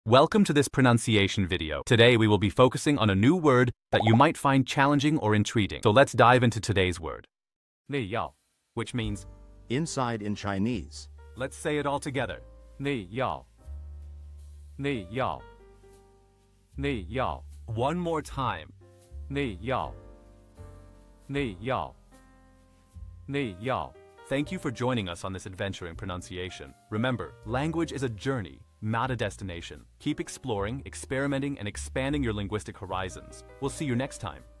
Welcome to this pronunciation video. Today we will be focusing on a new word that you might find challenging or intriguing. So let's dive into today's word. 内要, which means inside in Chinese. Let's say it all together. 内要,内要,内要. One more time. 内要,内要,内要. Thank you for joining us on this adventure in pronunciation. Remember, language is a journey, not a destination. Keep exploring, experimenting, and expanding your linguistic horizons. We'll see you next time.